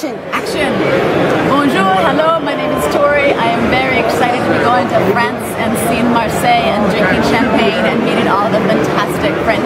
Action! Action! Bonjour, hello, my name is Torri. I am very excited to be going to France and seeing Marseille and drinking champagne and meeting all the fantastic French